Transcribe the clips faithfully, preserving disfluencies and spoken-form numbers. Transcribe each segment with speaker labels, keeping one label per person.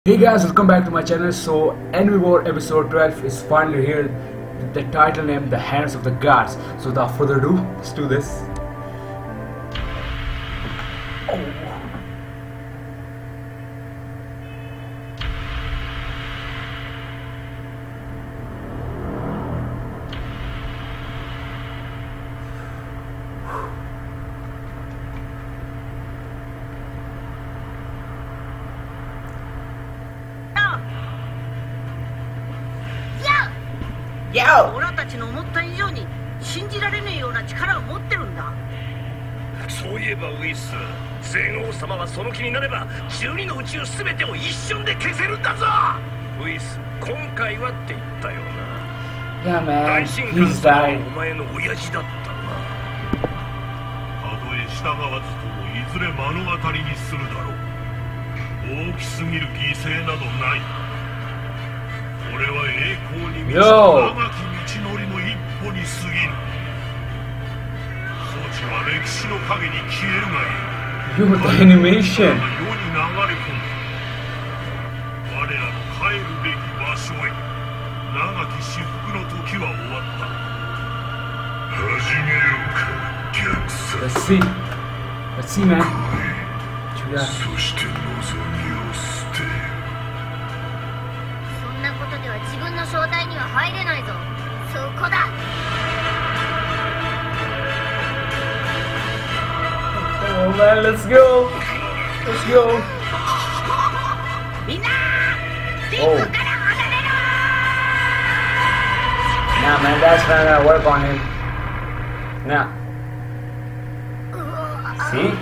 Speaker 1: Hey guys, welcome back to my channel. So Enemy War episode twelve is finally here. The title name, The Hands of the Gods. So without further ado, let's do this. Oh. Yo!
Speaker 2: オラたちの思った以上に信じられねえような力を持ってるんだ。
Speaker 3: そういえばウイス、全王様はその気になればじゅうにの宇宙すべてを一瞬で消せるんだぞ。ウイス、今回はって言ったよな。
Speaker 1: Yeah man,
Speaker 3: 大神
Speaker 1: he's
Speaker 3: 官様
Speaker 1: died.
Speaker 3: はお前の親父だったな。
Speaker 4: たとえ従わずともいずれ目の当たりにするだろう。大きすぎる犠牲などない。俺は栄光に満ちた
Speaker 1: Yo!
Speaker 4: 長き道のりの一歩に過ぎる。装置は歴史の影に消えるがいい。
Speaker 1: You with the animation.
Speaker 4: 世に流れ込む。我らの帰るべき場所へ。長き至福の時は終わった。始めようか、逆さ。
Speaker 1: Let's see. Let's see man. Yeah.
Speaker 4: そして望みを捨てよ。
Speaker 5: そんなことでは自分の正体には入れないぞ。そこだ。
Speaker 1: Oh man, let's go. Let's go.
Speaker 2: みんな
Speaker 1: Oh. Nah man, that's not gonna work on him. Nah. See?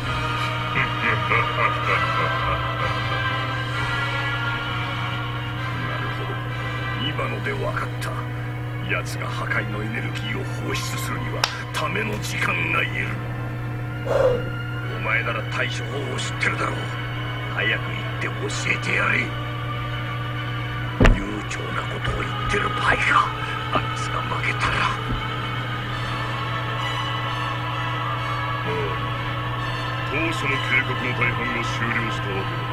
Speaker 3: 今ので分かった。奴が破壊のエネルギーを放出するにはための時間がいる。お前なら対処法を知ってるだろう。早く行って教えてやれ。悠長なことを言ってる場合か。あいつが負けたら。ああ、当初の計画の大半が終了したわけだ。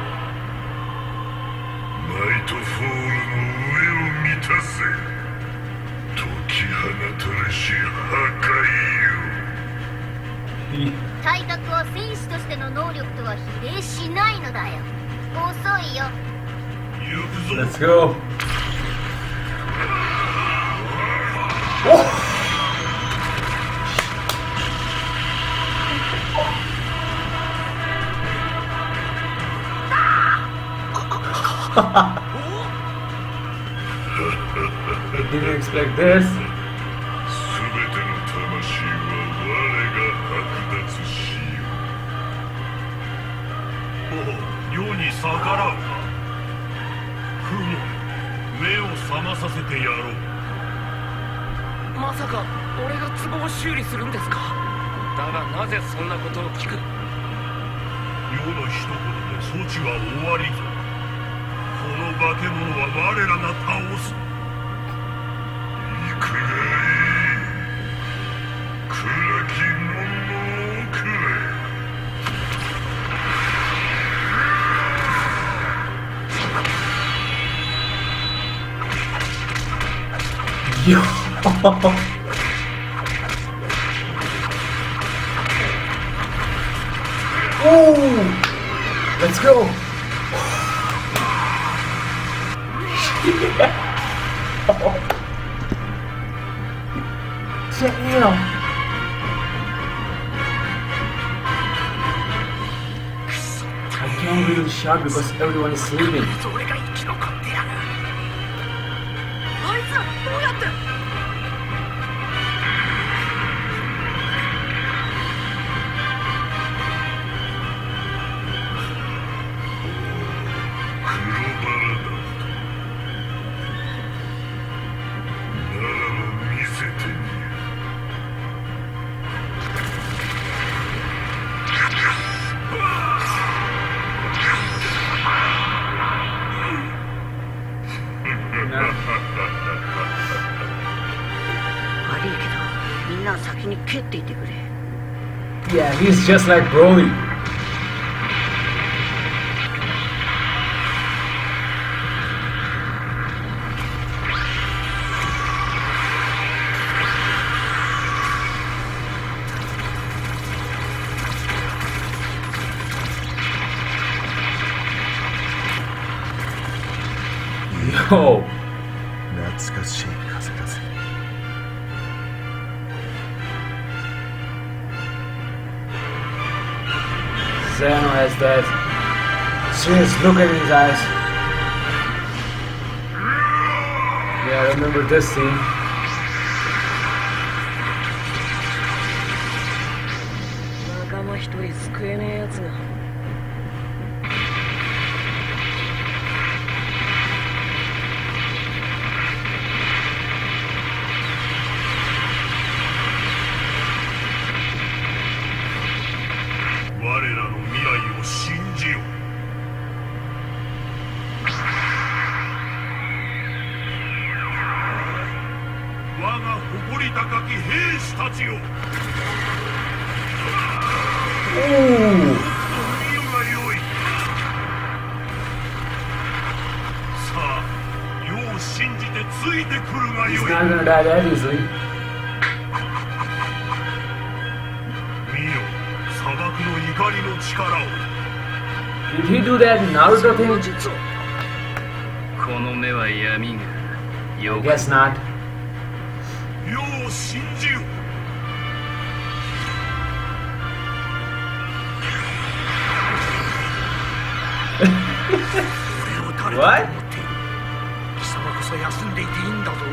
Speaker 4: ナイトフォールの上を満たせ。解き放たれし破壊よ。
Speaker 5: 体格は戦士としての能力とは比例しないのだよ。遅いよ。
Speaker 4: 行くぞ。
Speaker 1: Let's go. Oh. I didn't expect this.
Speaker 4: すべての魂は我が剥奪しよう。おう、世に逆らうか。フム、目を覚まさせてやろう。
Speaker 6: まさか俺が壺を修理するんですか。だがなぜそんなことを聞く。
Speaker 4: 世の一言で装置は終わりぞ。この化け物は我らが倒す。行くがいい。暗き門の奥へ。
Speaker 1: Yo. Oh. Let's go. Damn. I can't really shout because everyone is sleeping.
Speaker 2: 俺が生き残ってやる。あいつらどうやって。 悪いけどみんな先に蹴っていてくれ。
Speaker 1: Yeah, he's just like Broly. Oh.
Speaker 4: 懐かしい風だぜ。
Speaker 1: Zeno has that serious look in his eyes. Yeah, I remember this scene.
Speaker 2: 仲間一人救えねえやつが。
Speaker 4: 我らの未来を信じよ。我が誇り高き兵士たちよ。
Speaker 1: Ooh.
Speaker 4: 見よがよい。さあ、世を信じてついてくるが
Speaker 1: He's
Speaker 4: よい。
Speaker 1: not gonna die that easily.
Speaker 4: 見よ、砂漠の怒りの力を。
Speaker 1: Did he do that Naruto thing?
Speaker 6: この目は闇が
Speaker 1: I
Speaker 6: よ
Speaker 1: guess not.
Speaker 4: 世を信じよ。
Speaker 1: What?
Speaker 3: 貴様こそ休んでいていいんだぞ。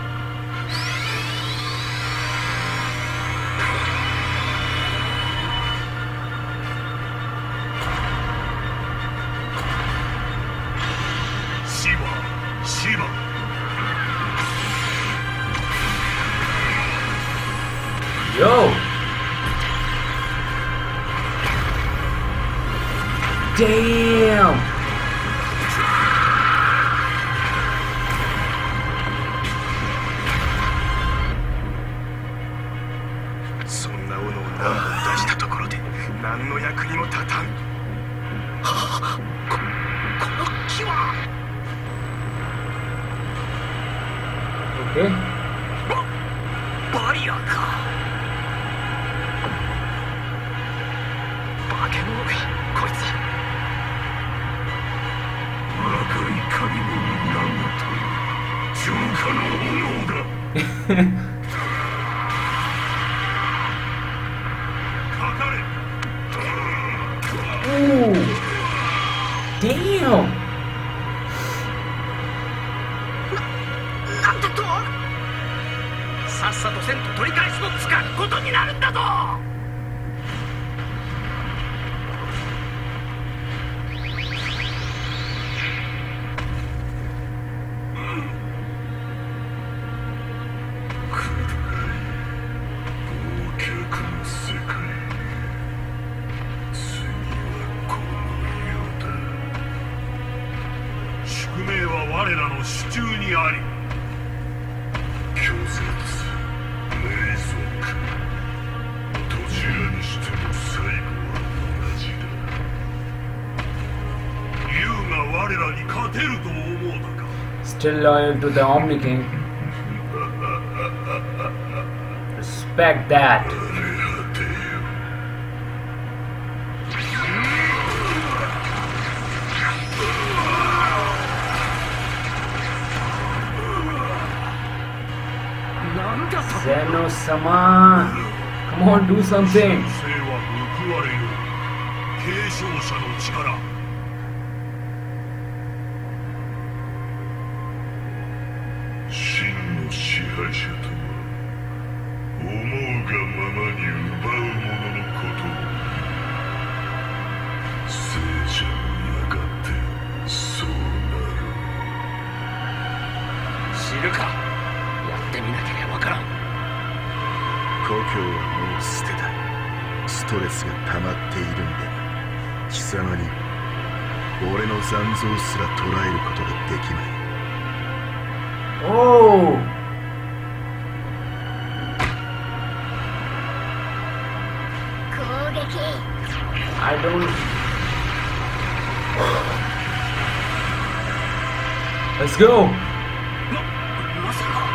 Speaker 4: シバ、シバ。
Speaker 1: Yo! Damn!
Speaker 3: そんな斧を何本出したところで何の役にも立たん。はあ、ここの木は
Speaker 1: Okay.
Speaker 3: ババリアか。化け物かこいつ。
Speaker 4: 赤い髪の源、浄化の炎だ。かかれ。
Speaker 1: Ooh! Damn!
Speaker 3: なんてと、さっさとせんと取り返しのつかんことになるんだぞ。
Speaker 4: 忘却の世界。次はこの世だ。宿命は我らの手中にあり。拒絶、隷属、どちらにしても最後は同じだ。竜が我らに勝てると思うたか。
Speaker 1: Still loyal to the Omni King. Respect that.
Speaker 4: 荒れ果てよ。
Speaker 3: なんだと。
Speaker 1: Zeno-sama! Come on, do something!
Speaker 4: 生は報われよ。継承者の力。真の支配者とは思うがままに奪う者のことを。聖者もやがてそうなる。
Speaker 6: 知るか。やってみなければわからん。
Speaker 7: 故郷はもう捨てた。ストレスが溜まっているんで貴様に俺の残像すら捉えることができない。
Speaker 1: Oh! I don't... Let's go!
Speaker 3: ま、まさか。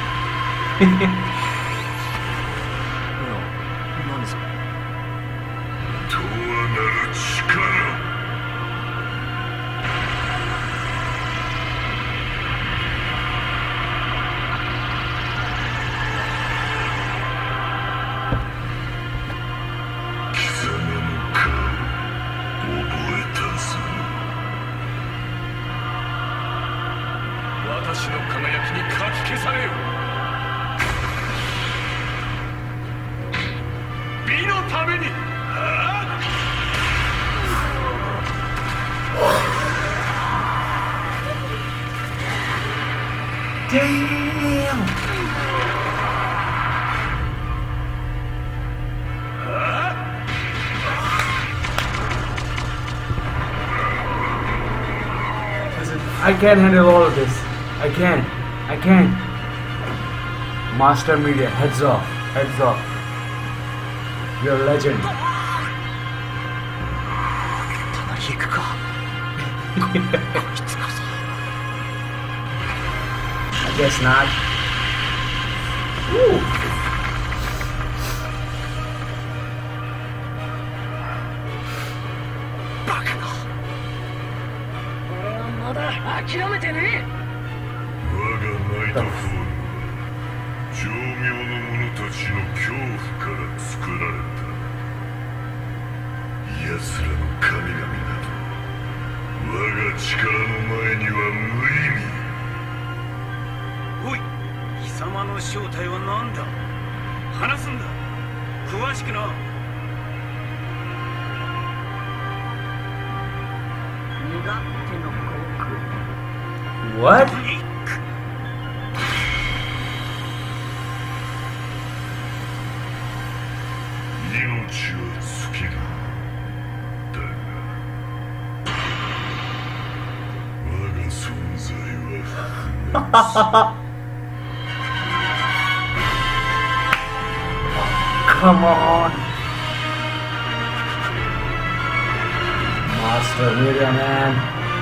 Speaker 6: 何それ。
Speaker 4: とはなる力。貴様の顔覚えたぞ。
Speaker 6: 私の輝きにかき消されよ。美のために。
Speaker 1: Damn! Listen, I can't handle all of this. I can't. I can't. Master Media, heads off. Heads off. You're a legend. I guess not. Woo.
Speaker 6: バカな。俺はまだ諦めてねえ。
Speaker 4: 我がナイトフォールは巧妙の者たちの恐怖から作られた。奴らの神々など我が力の前には無意味。
Speaker 8: おい、貴様の正体は何だ。話すんだ。詳しくな。
Speaker 2: 身勝手の航空。
Speaker 1: What?
Speaker 4: 命は尽きる。だが我が存在は不滅。
Speaker 1: Come on! Master Media, man.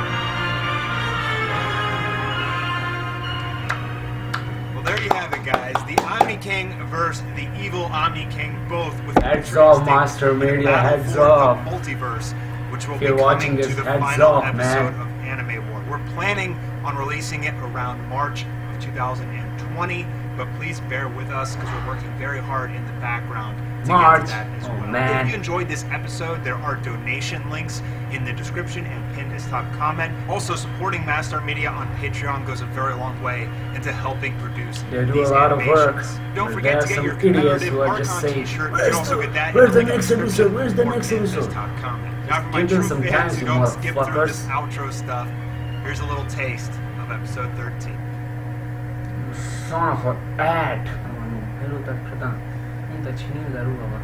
Speaker 9: Well, there you have it, guys. The Omni King versus the evil Omni King, both with
Speaker 1: Heads off, Master Media. Heads off.
Speaker 9: Multiverse, which will
Speaker 1: If
Speaker 9: be
Speaker 1: you're watching
Speaker 9: coming
Speaker 1: this,
Speaker 9: to the
Speaker 1: heads
Speaker 9: final
Speaker 1: off,
Speaker 9: episode
Speaker 1: man.
Speaker 9: of Anime War. We're planning on releasing it around March of two thousand twenty, but please bear with us because we're working very hard in the background to
Speaker 1: March.
Speaker 9: get to that as
Speaker 1: Oh,
Speaker 9: well.
Speaker 1: man.
Speaker 9: If you enjoyed this episode, there are donation links in the description and pinned as top comment. Also, supporting Master Media on Patreon goes a very long way into helping produce
Speaker 1: They do
Speaker 9: these
Speaker 1: a lot of work.
Speaker 9: animations. Don't
Speaker 1: There
Speaker 9: forget
Speaker 1: are
Speaker 9: to get
Speaker 1: some
Speaker 9: your
Speaker 1: idiots
Speaker 9: commemorative
Speaker 1: who are just
Speaker 9: Archon
Speaker 1: saying,
Speaker 9: t-shirt. You
Speaker 1: "Where's
Speaker 9: can also
Speaker 1: the-
Speaker 9: get that
Speaker 1: where's
Speaker 9: in
Speaker 1: the
Speaker 9: link in
Speaker 1: next
Speaker 9: description
Speaker 1: episode? Where's the
Speaker 9: or
Speaker 1: next
Speaker 9: pinned as
Speaker 1: episode?"
Speaker 9: top comment. Now, for my
Speaker 1: Give them
Speaker 9: true
Speaker 1: some
Speaker 9: fans
Speaker 1: time,
Speaker 9: who
Speaker 1: you
Speaker 9: don't skip through
Speaker 1: motherfuckers.
Speaker 9: this outro stuff, here's a little taste of episode thirteen.
Speaker 1: Son of a ad. Hello, that Pradan. I'm the Chinese Garuva.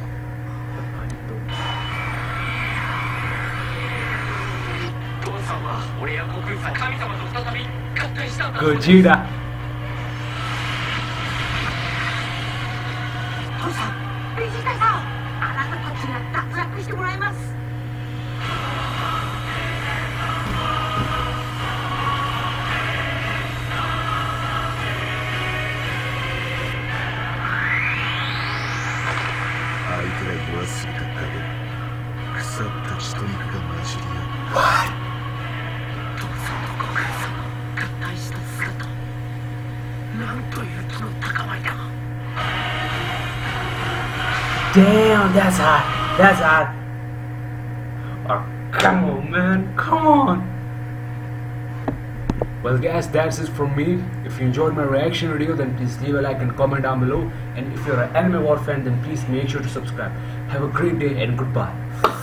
Speaker 1: Gojira.
Speaker 2: 父さん、ベジータさん、あなたたちが脱落してもらいます。
Speaker 7: 相手が弱すぎた影、腐った血と肉が混じり合う。
Speaker 2: 父さんとご母さんが合体した姿、なんという気の高まりだ。
Speaker 1: Damn, that's hot. That's hot. Oh, come on, man. Come on. Well, guys, that's it from me. If you enjoyed my reaction video, then please leave a like and comment down below. And if you're an Anime War fan, then please make sure to subscribe. Have a great day and goodbye.